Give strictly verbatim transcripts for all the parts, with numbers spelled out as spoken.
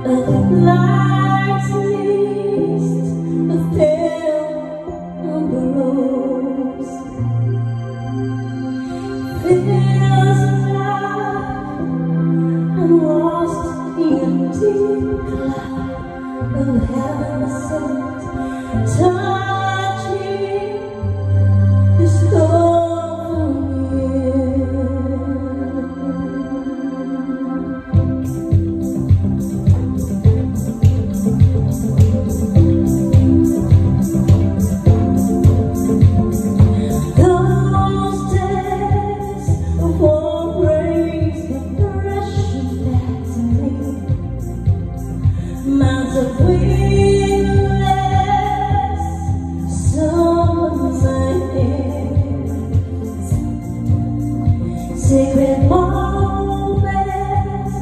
Life's mist of pale umber rose feels alive. I'm lost in deep cloud of heaven's scent, touching this golden Mounds of wingless songs and hymns, sacred moments,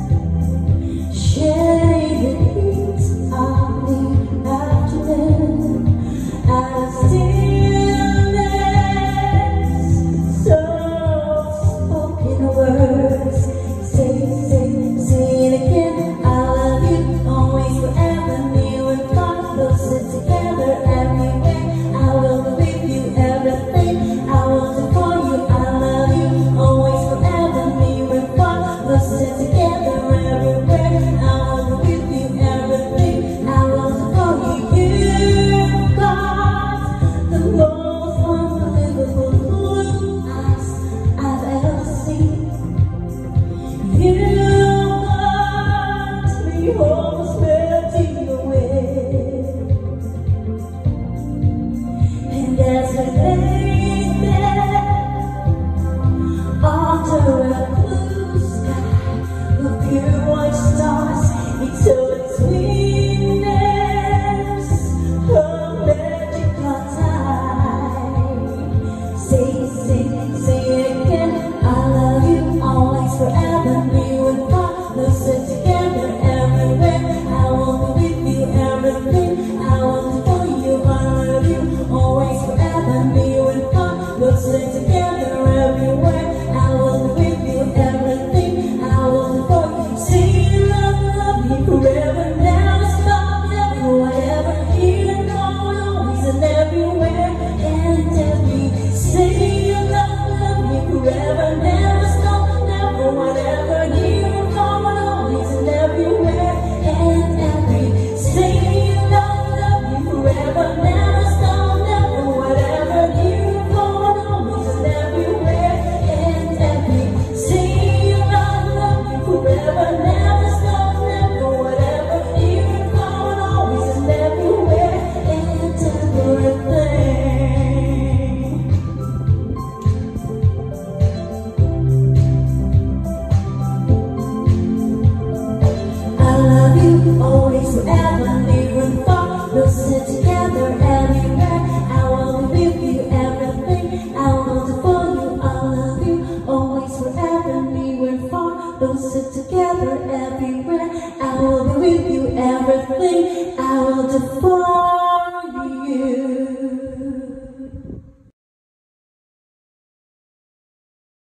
shaded heat of the afternoon, out of stillness, soft-spoken words, say, say, say it again, I love you. Forever, near and far, closer together everywhere. I will be with you, everything I will do for you. I love you, always, forever, near and far, closer together everywhere. I will be with you, everything I will do for you. You've got the most unbelievable blue eyes I've ever seen. You've got me almost melting away, and as we lay there under a blue sky of pure white stars, it told its sweetness a magical time. Say, say, say again, I love you, always, forever, near and far, closer together everywhere. I will be with you, everything I will do for you. I love you, always, forever, near and far, closer together everywhere. I will be with you, everything I will do for you. Say love, love me forever, never stop, never, whatever, here and gone, always and everywhere and every. Say love, love me forever, never stop, never, whatever, here and gone, always and everywhere and every. Say love, love me forever, never stop, never, whatever, here and gone, always and everywhere and every. Say love, love me forever, never stop, never, whatever, here and gone, always and everywhere and everything. I love you, always, forever, near and far, closer together everywhere. I will be with you, everything I will do for you. I love you, always, forever, near and far, closer together.